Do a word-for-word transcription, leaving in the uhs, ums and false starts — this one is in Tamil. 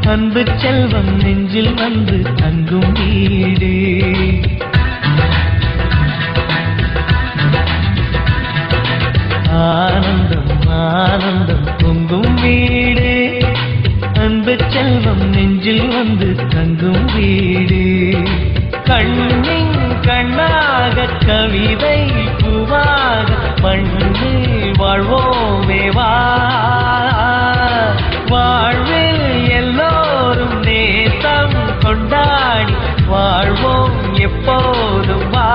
அன்பு செல்வம் நெஞ்சில் வந்து தங்கும் வீடு. ஆனந்தம் ஆனந்தம் பொங்கும் வீடு. அன்பு செல்வம் நெஞ்சில் வந்து தங்கும் வீடு. கண்ணின் கண்ணாக கவிதை பூவாக மண்ணில் வாழ்வோமே வா. வாழ்வில் எல்லோரும் நேசம் கொண்டாடி வாழ்வோம் எப்போதும் வா.